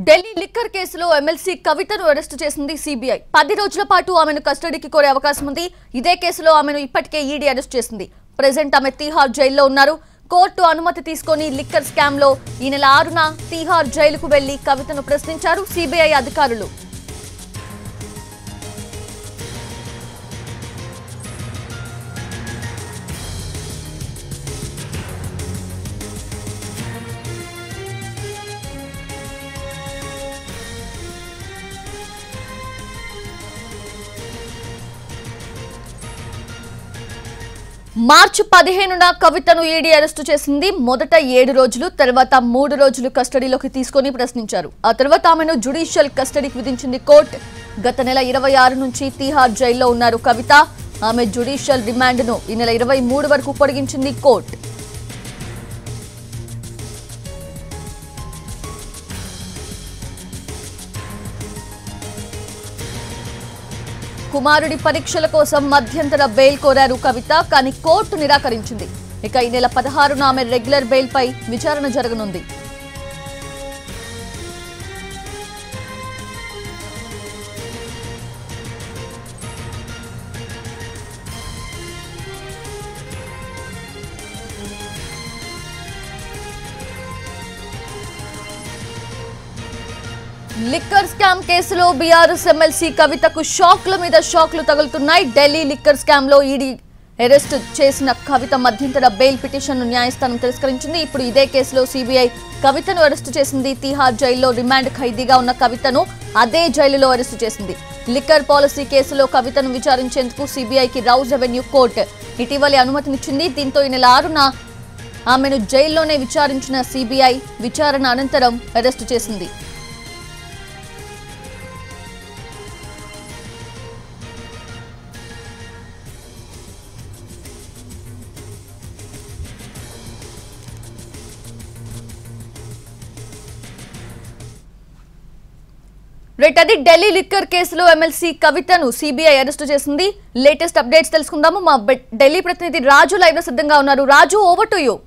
Delhi liquor కేసులో MLC కవితను arrest చేసింది సిబిఐ. 10 రోజుల పాటు ఆమెను కస్టడీకి కోరే అవకాశం ఉంది. ఇదే కేసులో ఆమెను ఇప్పటికే ఈడీ అరెస్ట్ చేసింది. ప్రెజెంట్ ఆమె తీహార్ జైల్లో ఉన్నారు. కోర్టు అనుమతి తీసుకొని లిక్కర్ స్కామ్ లో ఈ నెల 6న తీహార్ జైలుకు వెళ్లి కవితను ప్రశ్నించారు సిబిఐ అధికారులు. మార్చి 15న కవితను ఈడీ అరెస్టు చేసింది. మొదట 7 రోజులు, తర్వాత 3 రోజులు కస్టడీలోకి తీసుకొని ప్రశ్నించారు. ఆ తర్వాత ఆమెను జ్యుడిషియల్ కస్టడీకి విధించింది కోర్టు. గత నెల 26 నుంచి తీహార్ జైల్లో ఉన్నారు కవిత. ఆమె జ్యుడిషియల్ రిమాండ్ను ఈ నెల 23 వరకు పొడిగించింది కోర్టు. కుమారుడి పరీక్షల కోసం మధ్యంతర బెయిల్ కోరారు కవిత, కానీ కోర్టు నిరాకరించింది. ఇక ఈ నెల 16న ఆమె రెగ్యులర్ బెయిల్ పై విచారణ జరగనుంది. లిక్కర్ స్కామ్ కేసులో బీఆర్ఎస్ ఎమ్మెల్సీ కవితకు షాక్ల మీద షాక్లు తగులుతున్నాయి. ఢిల్లీ లిక్కర్ స్కామ్ లో ఈడీ అరెస్ట్ చేసిన కవిత మధ్యంతర బెయిల్ పిటిషన్ను న్యాయస్థానం తిరస్కరించింది. ఇప్పుడు ఇదే కేసులో సిబిఐ కవితను అరెస్టు చేసింది. తీహార్ జైల్లో రిమాండ్ ఖైదీగా ఉన్న కవితను అదే జైలులో అరెస్టు చేసింది. లిక్కర్ పాలసీ కేసులో కవితను విచారించేందుకు సిబిఐకి రౌజ్ అవెన్యూ కోర్టు ఇటీవలే అనుమతినిచ్చింది. దీంతో ఈ నెల 6న ఆమెను జైల్లోనే విచారించిన సిబిఐ విచారణ అనంతరం అరెస్టు చేసింది. అది ఢిల్లీ లిక్కర్ కేసులో ఎమ్మెల్సీ కవితను సిబిఐ అరెస్టు చేసింది. లేటెస్ట్ అప్డేట్స్ తెలుసుకుందాము. మా ఢిల్లీ ప్రతినిధి రాజు లైవ్ లో సిద్ధంగా ఉన్నారు. Raju, over to you.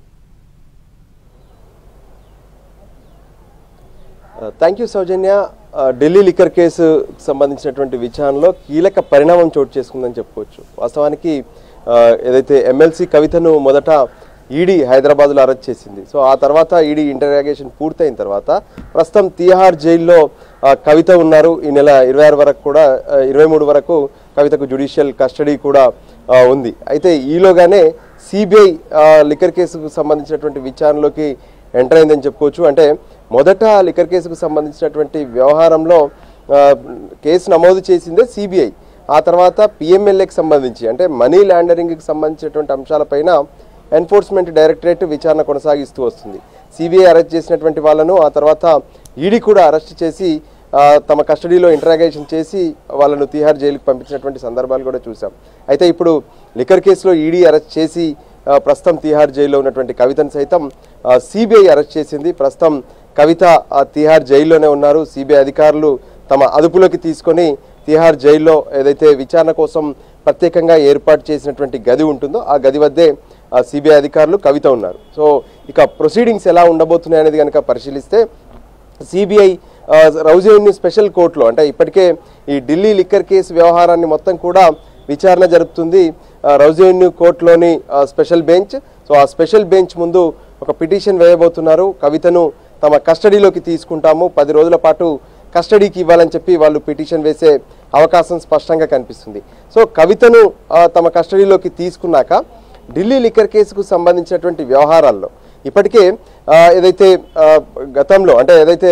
Thank you Soujanya. Delhi liquor case సంబంధించినటువంటి విచారణలో కీలక పరిణామం చోటు చేసుకుందని చెప్పుకోవచ్చు. వాస్తవానికి ఏదైతే ఎమ్మెల్సీ కవితను మొదట ఈడీ హైదరాబాద్లో అరెస్ట్ చేసింది. సో ఆ తర్వాత ఈడీ ఇంటరాగేషన్ పూర్తయిన తర్వాత ప్రస్తుతం తీహార్ జైల్లో కవిత ఉన్నారు. ఈ నెల 26 వరకు కూడా 23 వరకు కవితకు జ్యుడిషియల్ కస్టడీ కూడా ఉంది. అయితే ఈలోగానే సిబిఐ లిక్కర్ కేసుకు సంబంధించినటువంటి విచారణలోకి ఎంటర్ అయిందని చెప్పుకోవచ్చు. అంటే మొదట లిక్కర్ కేసుకు సంబంధించినటువంటి వ్యవహారంలో కేసు నమోదు చేసిందే సిబిఐ. ఆ తర్వాత పిఎంఎల్ఏకి సంబంధించి అంటే మనీ లాండరింగ్కి సంబంధించినటువంటి అంశాలపైన ఎన్ఫోర్స్మెంట్ డైరెక్టరేట్ విచారణ కొనసాగిస్తూ వస్తుంది. సిబిఐ అరెస్ట్ చేసినటువంటి వాళ్ళను ఆ తర్వాత ఈడీ కూడా అరెస్ట్ చేసి తమ కస్టడీలో ఇంటరాగేషన్ చేసి వాళ్ళను తీహార్ జైలుకి పంపించినటువంటి సందర్భాలు కూడా చూసాం. అయితే ఇప్పుడు లిక్కర్ కేసులో ఈడీ అరెస్ట్ చేసి ప్రస్తుతం తీహార్ జైల్లో ఉన్నటువంటి కవితను సైతం సిబిఐ అరెస్ట్ చేసింది. ప్రస్తుతం కవిత తీహార్ జైల్లోనే ఉన్నారు. సిబిఐ అధికారులు తమ అదుపులోకి తీసుకొని తీహార్ జైల్లో ఏదైతే విచారణ కోసం ప్రత్యేకంగా ఏర్పాటు చేసినటువంటి గది ఉంటుందో ఆ గది వద్దే సిబిఐ అధికారులు కవిత ఉన్నారు. సో ఇక ప్రొసీడింగ్స్ ఎలా ఉండబోతున్నాయి అనేది కనుక పరిశీలిస్తే సిబిఐ రౌజ్ అవెన్యూ స్పెషల్ కోర్టులో అంటే ఇప్పటికే ఈ ఢిల్లీ లిక్కర్ కేసు వ్యవహారాన్ని మొత్తం కూడా విచారణ జరుపుతుంది రౌజ్ అవెన్యూ కోర్టులోని స్పెషల్ బెంచ్. సో ఆ స్పెషల్ బెంచ్ ముందు ఒక పిటిషన్ వేయబోతున్నారు. కవితను తమ కస్టడీలోకి తీసుకుంటాము, 10 రోజుల పాటు కస్టడీకి ఇవ్వాలని చెప్పి వాళ్ళు పిటిషన్ వేసే అవకాశం స్పష్టంగా కనిపిస్తుంది. సో కవితను తమ కస్టడీలోకి తీసుకున్నాక ఢిల్లీ లిక్కర్ కేసుకు సంబంధించినటువంటి వ్యవహారాల్లో ఇప్పటికే ఏదైతే గతంలో అంటే ఏదైతే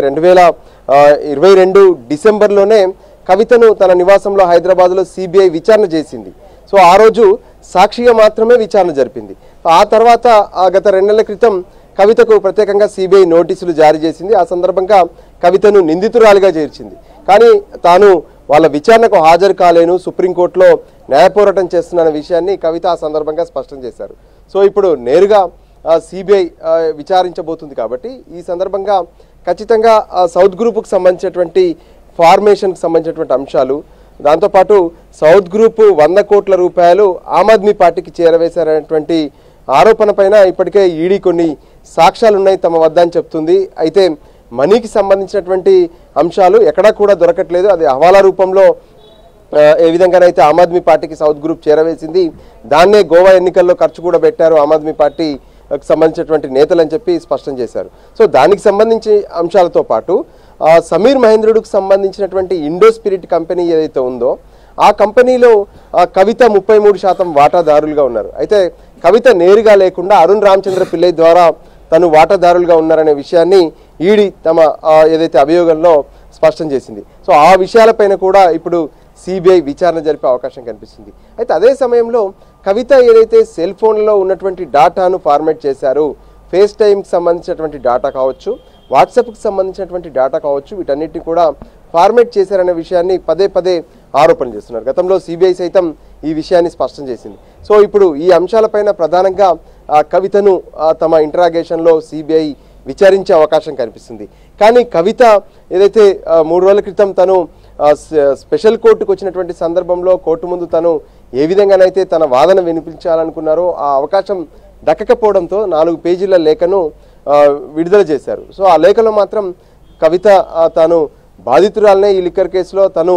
2022 డిసెంబర్లోనే కవితను తన నివాసంలో హైదరాబాద్లో సిబిఐ విచారణ చేసింది. సో ఆ రోజు సాక్షిగా మాత్రమే విచారణ జరిపింది. ఆ తర్వాత గత 2 నెలల క్రితం కవితకు ప్రత్యేకంగా సిబిఐ నోటీసులు జారీ చేసింది. ఆ సందర్భంగా కవితను నిందితురాలిగా చేర్చింది. కానీ తాను వాళ్ళ విచారణకు హాజరు కాలేను, సుప్రీంకోర్టులో న్యాయ పోరాటం చేస్తున్న విషయాన్ని కవిత ఆ సందర్భంగా స్పష్టం చేశారు. సో ఇప్పుడు నేరుగా సిబిఐ విచారించబోతుంది కాబట్టి ఈ సందర్భంగా ఖచ్చితంగా సౌత్ గ్రూపుకు సంబంధించినటువంటి ఫార్మేషన్కి సంబంధించినటువంటి అంశాలు, దాంతోపాటు సౌత్ గ్రూపు 100 కోట్ల రూపాయలు ఆమ్ ఆద్మీ పార్టీకి చేరవేశారనేటువంటి ఆరోపణ పైన ఇప్పటికే ఈడీ కొన్ని సాక్ష్యాలు ఉన్నాయి తమ వద్ద అని చెప్తుంది. అయితే మనీకి సంబంధించినటువంటి అంశాలు ఎక్కడా కూడా దొరకట్లేదు. అది హవాలా రూపంలో ఏ విధంగానైతే ఆమ్ ఆద్మీ పార్టీకి సౌత్ గ్రూప్ చేరవేసింది, దాన్నే గోవా ఎన్నికల్లో ఖర్చు కూడా పెట్టారు ఆమ్ ఆద్మీ పార్టీకి సంబంధించినటువంటి నేతలని చెప్పి స్పష్టం చేశారు. సో దానికి సంబంధించి అంశాలతో పాటు సమీర్ మహేంద్రుడికి సంబంధించినటువంటి ఇండో స్పిరిట్ కంపెనీ ఏదైతే ఉందో ఆ కంపెనీలో కవిత 33% వాటాదారులుగా ఉన్నారు. అయితే కవిత నేరుగా లేకుండా అరుణ్ రామచంద్ర పిల్లై ద్వారా తను వాటాదారులుగా ఉన్నారనే విషయాన్ని ఈడీ తమ ఏదైతే అభియోగంలో స్పష్టం చేసింది. సో ఆ విషయాలపైన కూడా ఇప్పుడు సిబిఐ విచారణ జరిపే అవకాశం కనిపిస్తుంది. అయితే అదే సమయంలో కవిత ఏదైతే సెల్ ఫోన్లో ఉన్నటువంటి డాటాను ఫార్మాట్ చేశారు, ఫేస్ టైంకి సంబంధించినటువంటి డాటా కావచ్చు, వాట్సాప్కి సంబంధించినటువంటి డాటా కావచ్చు, వీటన్నిటిని కూడా ఫార్మాట్ చేశారనే విషయాన్ని పదే పదే ఆరోపణలు చేస్తున్నారు. గతంలో సిబిఐ సైతం ఈ విషయాన్ని స్పష్టం చేసింది. సో ఇప్పుడు ఈ అంశాలపైన ప్రధానంగా కవితను తమ ఇంటరాగేషన్లో సిబిఐ విచారించే అవకాశం కనిపిస్తుంది. కానీ కవిత ఏదైతే 3 రోజుల క్రితం తను స్పెషల్ కోర్టుకు వచ్చినటువంటి సందర్భంలో కోర్టు ముందు తను ఏ విధంగానైతే తన వాదన వినిపించాలనుకున్నారో ఆ అవకాశం దక్కకపోవడంతో 4 పేజీల లేఖను విడుదల చేశారు. సో ఆ లేఖలో మాత్రం కవిత తాను బాధితురాలనే ఈ లిక్కర్ కేసులో తను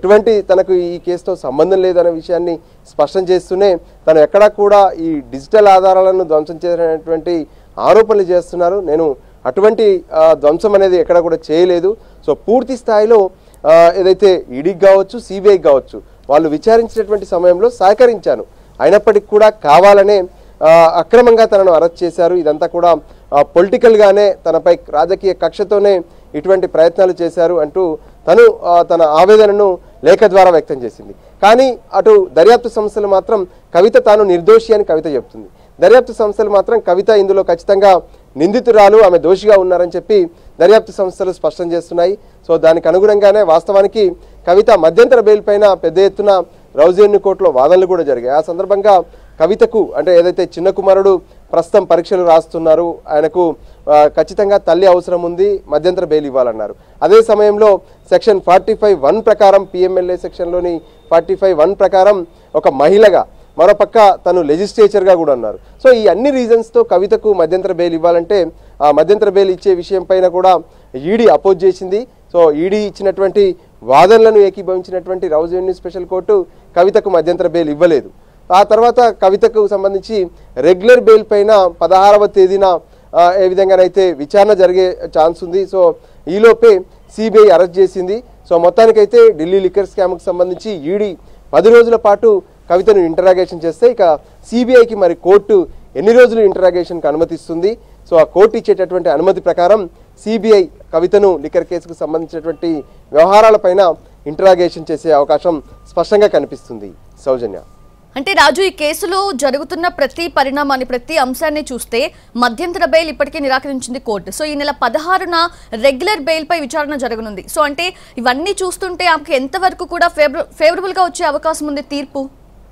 తనకు ఈ కేసుతో సంబంధం లేదనే విషయాన్ని స్పష్టం చేస్తూనే తను ఎక్కడా కూడా ఈ డిజిటల్ ఆధారాలను ధ్వంసం చేసినటువంటి ఆరోపణలు చేస్తున్నారు, నేను అటువంటి ధ్వంసం అనేది ఎక్కడ కూడా చేయలేదు. సో పూర్తి స్థాయిలో ఏదైతే ఈడీకి కావచ్చు సిబిఐకి కావచ్చు వాళ్ళు విచారించినటువంటి సమయంలో సహకరించాను, అయినప్పటికీ కూడా కావాలనే అక్రమంగా తనను అరెస్ట్ చేశారు, ఇదంతా కూడా పొలిటికల్గానే తనపై రాజకీయ కక్షతోనే ఇటువంటి ప్రయత్నాలు చేశారు అంటూ తను తన ఆవేదనను లేఖ ద్వారా వ్యక్తం చేసింది. కానీ అటు దర్యాప్తు సంస్థలు మాత్రం కవిత తాను నిర్దోషి అని కవిత చెప్తుంది. దర్యాప్తు సంస్థలు మాత్రం కవిత ఇందులో ఖచ్చితంగా నిందితురాలు, ఆమె దోషిగా ఉన్నారని చెప్పి దర్యాప్తు సంస్థలు స్పష్టం చేస్తున్నాయి. సో దానికి అనుగుణంగానే వాస్తవానికి కవిత మధ్యంతర బెయిల్ పైన పెద్ద ఎత్తున రౌజియన్ కోర్టులో వాదనలు కూడా జరిగాయి. ఆ సందర్భంగా కవితకు అంటే ఏదైతే చిన్న కుమారుడు ప్రస్తుతం పరీక్షలు రాస్తున్నారు, ఆయనకు ఖచ్చితంగా తల్లి అవసరం ఉంది, మధ్యంతర బెయిల్ ఇవ్వాలన్నారు. అదే సమయంలో సెక్షన్ 45(1) ప్రకారం పిఎంఎల్ఏ సెక్షన్లోని 45(1) ప్రకారం ఒక మహిళగా మరోపక్క తను లెజిస్లేచర్గా కూడా ఉన్నారు. సో ఈ అన్ని రీజన్స్తో కవితకు మధ్యంతర బెయిల్ ఇవ్వాలంటే ఆ మధ్యంతర బెయిల్ ఇచ్చే విషయం పైన కూడా ఈడీ అపోజ్ చేసింది. సో ఈడీ ఇచ్చినటువంటి వాదనలను ఏకీభవించినటువంటి రౌజియన్ స్పెషల్ కోర్టు కవితకు మధ్యంతర బెయిల్ ఇవ్వలేదు. ఆ తర్వాత కవితకు సంబంధించి రెగ్యులర్ బెయిల్ పైన 16వ తేదీన ఏ విధంగానైతే విచారణ జరిగే ఛాన్స్ ఉంది. సో ఈలోపే సిబిఐ అరెస్ట్ చేసింది. సో మొత్తానికైతే ఢిల్లీ లిక్కర్ స్కామ్కి సంబంధించి ఈడీ 10 రోజుల పాటు కవితను ఇంటరాగేషన్ చేస్తే ఇక సిబిఐకి మరి కోర్టు ఎన్ని రోజులు ఇంటరాగేషన్కి అనుమతిస్తుంది. సో ఆ కోర్టు ఇచ్చేటటువంటి అనుమతి ప్రకారం సిబిఐ కవితను లిక్కర్ కేసుకు సంబంధించినటువంటి వ్యవహారాలపైన ఇంటరాగేషన్ చేసే అవకాశం స్పష్టంగా కనిపిస్తుంది. సౌజన్య, అంటే రాజు, ఈ కేసులో జరుగుతున్న ప్రతి పరిణామాన్ని, ప్రతి అంశాన్ని చూస్తే మధ్యంతర బెయిల్ ఇప్పటికే నిరాకరించింది కోర్టు. సో ఈ నెల 16న రెగ్యులర్ బెయిల్ పై విచారణ జరగనుంది. సో అంటే ఇవన్నీ చూస్తుంటే ఆమెకు ఎంతవరకు కూడా ఫేవరబుల్ గా వచ్చే అవకాశం ఉంది తీర్పు?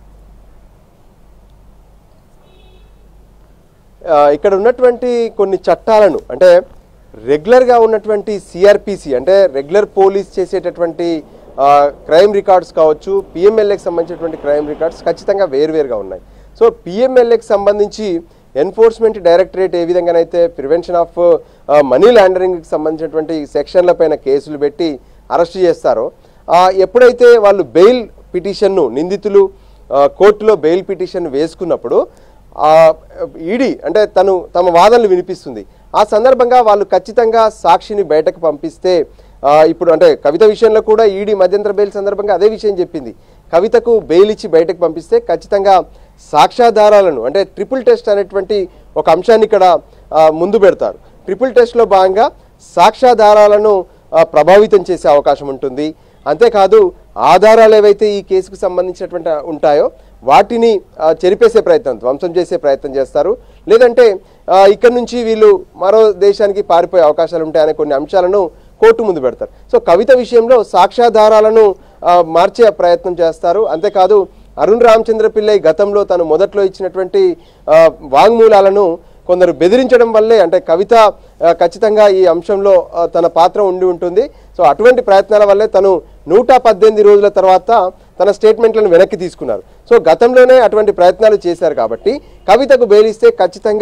ఇక్కడ ఉన్నటువంటి కొన్ని చట్టాలను అంటే రెగ్యులర్గా ఉన్నటువంటి సిఆర్పిసి అంటే రెగ్యులర్ పోలీస్ చేసేటటువంటి క్రైమ్ రికార్డ్స్ కావచ్చు, పిఎంఎల్ఏకి సంబంధించినటువంటి క్రైమ్ రికార్డ్స్ ఖచ్చితంగా వేరువేరుగా ఉన్నాయి. సో పిఎంఎల్ఏకి సంబంధించి ఎన్ఫోర్స్మెంట్ డైరెక్టరేట్ ఏ విధంగానైతే ప్రివెన్షన్ ఆఫ్ మనీ లాండరింగ్కి సంబంధించినటువంటి సెక్షన్ల పైన కేసులు పెట్టి అరెస్ట్ చేస్తారో, ఎప్పుడైతే వాళ్ళు బెయిల్ పిటిషన్ను నిందితులు కోర్టులో బెయిల్ పిటిషన్ వేసుకున్నప్పుడు ఈడీ అంటే తమ వాదనలు వినిపిస్తుంది. ఆ సందర్భంగా వాళ్ళు ఖచ్చితంగా సాక్షిని బయటకు పంపిస్తే ఇప్పుడు అంటే కవిత విషయంలో కూడా ఈడీ మధ్యంతర బెయిల్ సందర్భంగా అదే విషయం చెప్పింది. కవితకు బెయిల్ ఇచ్చి బయటకు పంపిస్తే ఖచ్చితంగా సాక్ష్యాధారాలను అంటే ట్రిపుల్ టెస్ట్ అనేటువంటి ఒక అంశాన్ని ఇక్కడ ముందు పెడతారు. ట్రిపుల్ టెస్ట్లో భాగంగా సాక్ష్యాధారాలను ప్రభావితం చేసే అవకాశం ఉంటుంది. అంతేకాదు ఆధారాలు ఏవైతే ఈ కేసుకు సంబంధించినటువంటి ఉంటాయో వాటిని చెరిపేసే ప్రయత్నం, ధ్వంసం చేసే ప్రయత్నం చేస్తారు. లేదంటే ఇక్కడ నుంచి వీళ్ళు మరో దేశానికి పారిపోయే అవకాశాలు ఉంటాయనే కొన్ని అంశాలను కోర్టు ముందు పెడతారు. సో కవిత విషయంలో సాక్ష్యాధారాలను మార్చే ప్రయత్నం చేస్తారు. అంతేకాదు అరుణ్ రామచంద్ర పిల్లై గతంలో తను మొదట్లో ఇచ్చినటువంటి వాంగ్మూలాలను కొందరు బెదిరించడం వల్లే అంటే కవిత ఖచ్చితంగా ఈ అంశంలో తన పాత్ర ఉండి ఉంటుంది. సో అటువంటి ప్రయత్నాల వల్లే తను 118 రోజుల తర్వాత తన స్టేట్మెంట్లను వెనక్కి తీసుకున్నారు. సో గతంలోనే అటువంటి ప్రయత్నాలు చేశారు కాబట్టి కవితకు బెయిల్ ఇస్తే ఖచ్చితంగా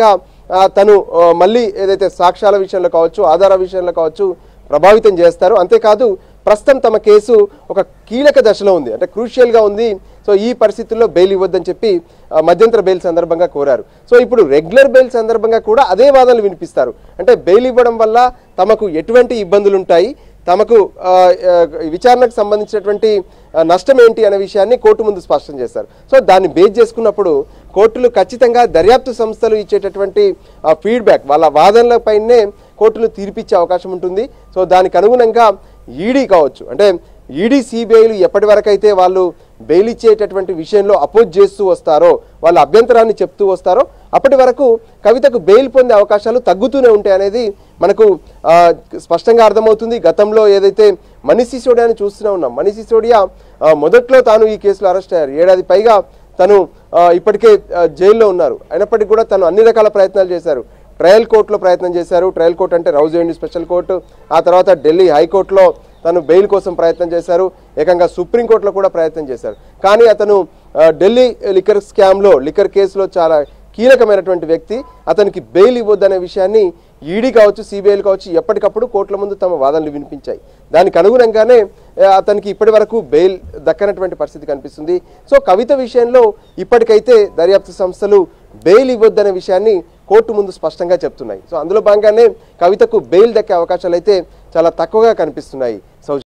తను మళ్ళీ ఏదైతే సాక్ష్యాల విషయంలో కావచ్చు, ఆధార విషయంలో కావచ్చు ప్రభావితం చేస్తారు. అంతేకాదు ప్రస్తుతం తమ కేసు ఒక కీలక దశలో ఉంది, అంటే క్రూషియల్గా ఉంది. సో ఈ పరిస్థితుల్లో బెయిల్ ఇవ్వద్దని చెప్పి మధ్యంతర బెయిల్ సందర్భంగా కోరారు. సో ఇప్పుడు రెగ్యులర్ బెయిల్ సందర్భంగా కూడా అదే వాదనలు వినిపిస్తారు. అంటే బెయిల్ ఇవ్వడం వల్ల తమకు ఎటువంటి ఇబ్బందులు ఉంటాయి, తమకు విచారణకు సంబంధించినటువంటి నష్టం ఏంటి అనే విషయాన్ని కోర్టు ముందు స్పష్టం చేస్తారు. సో దాన్ని బేస్ చేసుకున్నప్పుడు కోర్టులు ఖచ్చితంగా దర్యాప్తు సంస్థలు ఇచ్చేటటువంటి ఫీడ్బ్యాక్, వాళ్ళ వాదనలపైనే కోర్టులు తీర్పిచ్చే అవకాశం ఉంటుంది. సో దానికి అనుగుణంగా ఈడీ కావచ్చు, అంటే ఈడీ సిబిఐలు ఎప్పటి వరకు అయితే వాళ్ళు బెయిల్ ఇచ్చేటటువంటి విషయంలో అపోజ్ చేస్తూ వస్తారో, వాళ్ళ అభ్యంతరాన్ని చెప్తూ వస్తారో, అప్పటి వరకు కవితకు బెయిల్ పొందే అవకాశాలు తగ్గుతూనే ఉంటాయి అనేది మనకు స్పష్టంగా అర్థమవుతుంది. గతంలో ఏదైతే మనీష్ సిసోడియాని చూస్తూనే ఉన్నాం. మనీష్ సిసోడియా మొదట్లో తాను ఈ కేసులో అరెస్ట్ అయ్యారు. 7 ఏళ్ల పైగా తను ఇప్పటికే జైల్లో ఉన్నారు. అయినప్పటికీ కూడా తను అన్ని రకాల ప్రయత్నాలు చేశారు. ట్రయల్ కోర్టులో ప్రయత్నం చేశారు. ట్రయల్ కోర్టు అంటే రౌజ్ అండ్ స్పెషల్ కోర్టు. ఆ తర్వాత ఢిల్లీ హైకోర్టులో తను బెయిల్ కోసం ప్రయత్నం చేశారు. ఏకంగా సుప్రీంకోర్టులో కూడా ప్రయత్నం చేశారు. కానీ అతను ఢిల్లీ లిక్కర్ స్కామ్లో, లిక్కర్ కేసులో చాలా కీలకమైనటువంటి వ్యక్తి. అతనికి బెయిల్ ఇవ్వద్దనే విషయాన్ని ఈడీ కావచ్చు, సిబిఐలు కావచ్చు ఎప్పటికప్పుడు కోర్టుల ముందు తమ వాదనలు వినిపించాయి. దానికి అనుగుణంగానే అతనికి ఇప్పటి వరకు బెయిల్ దక్కనటువంటి పరిస్థితి కనిపిస్తుంది. సో కవిత విషయంలో ఇప్పటికైతే దర్యాప్తు సంస్థలు బెయిల్ ఇవ్వద్దనే విషయాన్ని కోర్టు ముందు స్పష్టంగా చెప్తున్నాయి. సో అందులో భాగంగానే కవితకు బెయిల్ దక్కే అవకాశాలు అయితే చాలా తక్కువగా కనిపిస్తున్నాయి.